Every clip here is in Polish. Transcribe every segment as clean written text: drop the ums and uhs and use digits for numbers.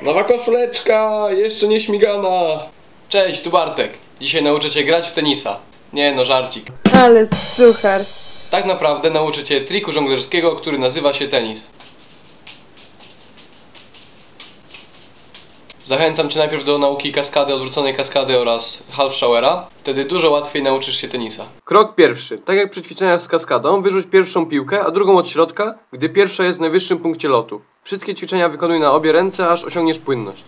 Nowa koszuleczka, jeszcze nie śmigana. Cześć, tu Bartek. Dzisiaj nauczę cię grać w tenisa. Nie no, żarcik. Ale suchar. Tak naprawdę nauczę cię triku żonglerskiego, który nazywa się tenis. Zachęcam cię najpierw do nauki kaskady, odwróconej kaskady oraz half showera. Wtedy dużo łatwiej nauczysz się tenisa. Krok pierwszy. Tak jak przy ćwiczeniach z kaskadą, wyrzuć pierwszą piłkę, a drugą od środka, gdy pierwsza jest w najwyższym punkcie lotu. Wszystkie ćwiczenia wykonuj na obie ręce, aż osiągniesz płynność.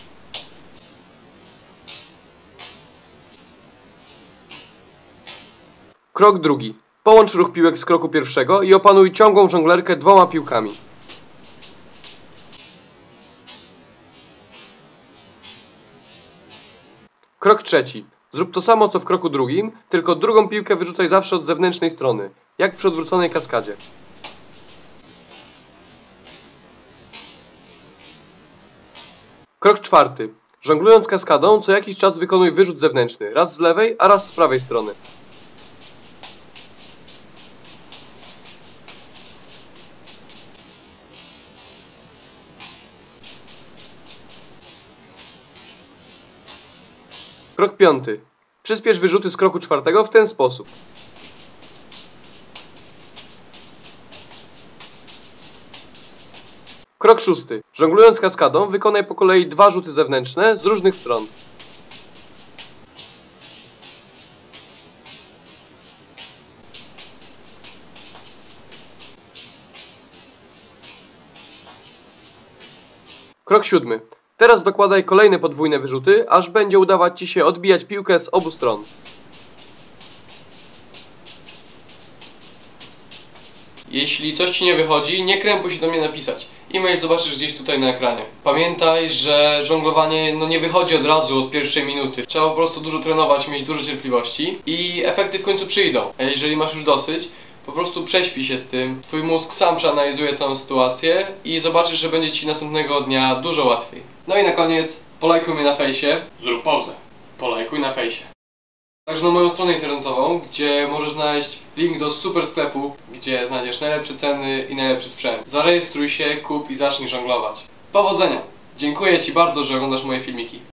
Krok drugi. Połącz ruch piłek z kroku pierwszego i opanuj ciągłą żonglerkę dwoma piłkami. Krok trzeci. Zrób to samo co w kroku drugim, tylko drugą piłkę wyrzucaj zawsze od zewnętrznej strony, jak przy odwróconej kaskadzie. Krok czwarty. Żonglując kaskadą, co jakiś czas wykonuj wyrzut zewnętrzny, raz z lewej, a raz z prawej strony. Krok piąty. Przyspiesz wyrzuty z kroku czwartego w ten sposób. Krok szósty. Żonglując kaskadą, wykonaj po kolei dwa rzuty zewnętrzne z różnych stron. Krok siódmy. Teraz dokładaj kolejne podwójne wyrzuty, aż będzie udawać ci się odbijać piłkę z obu stron. Jeśli coś ci nie wychodzi, nie krępuj się do mnie napisać. E-mail zobaczysz gdzieś tutaj na ekranie. Pamiętaj, że żonglowanie nie wychodzi od razu, od pierwszej minuty. Trzeba po prostu dużo trenować, mieć dużo cierpliwości i efekty w końcu przyjdą. A jeżeli masz już dosyć, po prostu prześpij się z tym. Twój mózg sam przeanalizuje całą sytuację i zobaczysz, że będzie ci następnego dnia dużo łatwiej. No i na koniec, polajkuj mnie na fejsie. Zrób pauzę. Polajkuj na fejsie. Także na moją stronę internetową, gdzie możesz znaleźć link do super sklepu, gdzie znajdziesz najlepsze ceny i najlepszy sprzęt. Zarejestruj się, kup i zacznij żonglować. Powodzenia! Dziękuję ci bardzo, że oglądasz moje filmiki.